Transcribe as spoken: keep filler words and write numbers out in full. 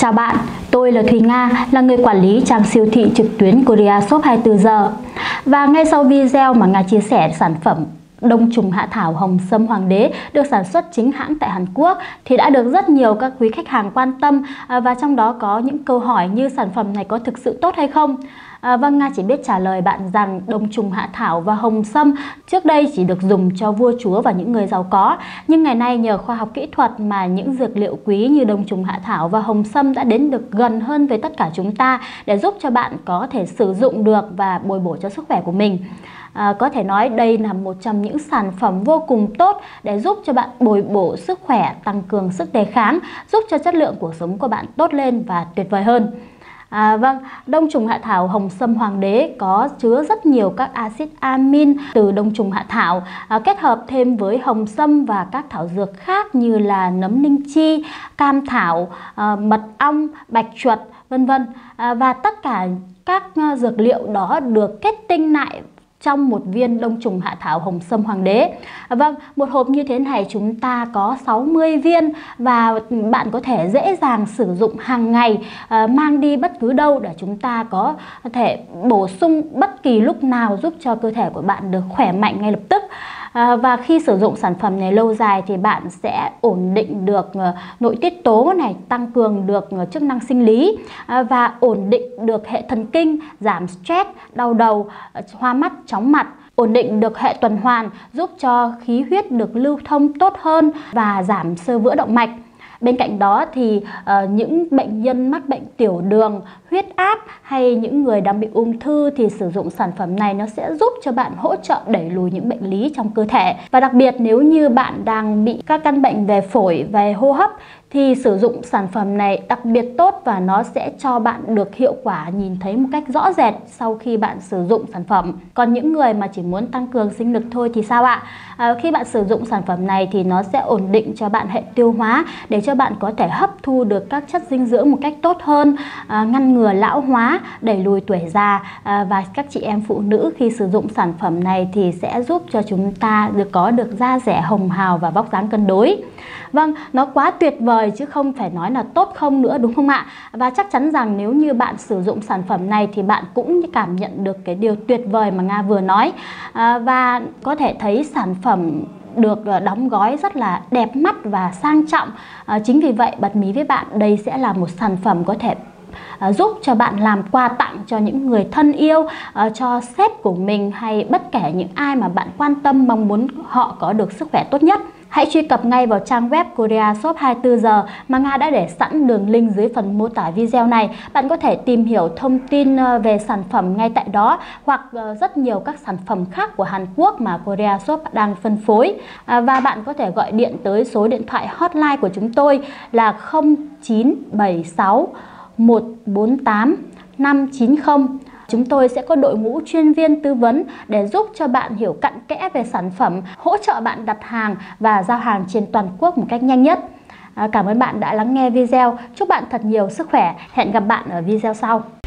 Chào bạn, tôi là Thùy Nga, là người quản lý trang siêu thị trực tuyến Korea Shop hai mươi tư giờ. Và ngay sau video mà Nga chia sẻ sản phẩm đông trùng hạ thảo hồng sâm hoàng đế được sản xuất chính hãng tại Hàn Quốc thì đã được rất nhiều các quý khách hàng quan tâm, và trong đó có những câu hỏi như sản phẩm này có thực sự tốt hay không. À, vâng, Nga chỉ biết trả lời bạn rằng đông trùng hạ thảo và hồng sâm trước đây chỉ được dùng cho vua chúa và những người giàu có. Nhưng ngày nay nhờ khoa học kỹ thuật mà những dược liệu quý như đông trùng hạ thảo và hồng sâm đã đến được gần hơn với tất cả chúng ta để giúp cho bạn có thể sử dụng được và bồi bổ cho sức khỏe của mình. À, có thể nói đây là một trong những sản phẩm vô cùng tốt để giúp cho bạn bồi bổ sức khỏe, tăng cường sức đề kháng, giúp cho chất lượng cuộc sống của bạn tốt lên và tuyệt vời hơn. À, vâng, đông trùng hạ thảo hồng sâm hoàng đế có chứa rất nhiều các axit amin từ đông trùng hạ thảo, à, kết hợp thêm với hồng sâm và các thảo dược khác như là nấm linh chi, cam thảo, à, mật ong, bạch chuột, vân vân. À, và tất cả các dược liệu đó được kết tinh lại trong một viên đông trùng hạ thảo hồng sâm hoàng đế. À, vâng, một hộp như thế này chúng ta có sáu mươi viên và bạn có thể dễ dàng sử dụng hàng ngày, à, mang đi bất cứ đâu để chúng ta có thể bổ sung bất kỳ lúc nào, giúp cho cơ thể của bạn được khỏe mạnh ngay lập tức. À, và khi sử dụng sản phẩm này lâu dài thì bạn sẽ ổn định được uh, nội tiết tố này, tăng cường được uh, chức năng sinh lý, uh, và ổn định được hệ thần kinh, giảm stress, đau đầu, uh, hoa mắt, chóng mặt, ổn định được hệ tuần hoàn, giúp cho khí huyết được lưu thông tốt hơn và giảm xơ vữa động mạch. Bên cạnh đó thì uh, những bệnh nhân mắc bệnh tiểu đường, huyết áp hay những người đang bị ung thư thì sử dụng sản phẩm này nó sẽ giúp cho bạn hỗ trợ đẩy lùi những bệnh lý trong cơ thể. Và đặc biệt nếu như bạn đang bị các căn bệnh về phổi, về hô hấp thì sử dụng sản phẩm này đặc biệt tốt và nó sẽ cho bạn được hiệu quả nhìn thấy một cách rõ rệt sau khi bạn sử dụng sản phẩm. Còn những người mà chỉ muốn tăng cường sinh lực thôi thì sao ạ? À, khi bạn sử dụng sản phẩm này thì nó sẽ ổn định cho bạn hệ tiêu hóa để cho bạn có thể hấp thu được các chất dinh dưỡng một cách tốt hơn, à, ngăn ngừa lão hóa, đẩy lùi tuổi già, à, và các chị em phụ nữ khi sử dụng sản phẩm này thì sẽ giúp cho chúng ta được có được da dẻ hồng hào và vóc dáng cân đối. Vâng, nó quá tuyệt vời chứ không phải nói là tốt không nữa, đúng không ạ? Và chắc chắn rằng nếu như bạn sử dụng sản phẩm này thì bạn cũng cảm nhận được cái điều tuyệt vời mà Nga vừa nói. À, và có thể thấy sản phẩm được đóng gói rất là đẹp mắt và sang trọng. À, chính vì vậy bật mí với bạn, đây sẽ là một sản phẩm có thể À, giúp cho bạn làm quà tặng cho những người thân yêu, à, cho sếp của mình hay bất kể những ai mà bạn quan tâm, mong muốn họ có được sức khỏe tốt nhất. Hãy truy cập ngay vào trang web Korea Shop hai mươi tư giờ mà Nga đã để sẵn đường link dưới phần mô tả video này. Bạn có thể tìm hiểu thông tin về sản phẩm ngay tại đó hoặc rất nhiều các sản phẩm khác của Hàn Quốc mà Korea Shop đang phân phối. À, và bạn có thể gọi điện tới số điện thoại hotline của chúng tôi là không chín bảy sáu một bốn tám năm chín không. Chúng tôi sẽ có đội ngũ chuyên viên tư vấn để giúp cho bạn hiểu cặn kẽ về sản phẩm, hỗ trợ bạn đặt hàng và giao hàng trên toàn quốc một cách nhanh nhất. À, cảm ơn bạn đã lắng nghe video. Chúc bạn thật nhiều sức khỏe. Hẹn gặp bạn ở video sau.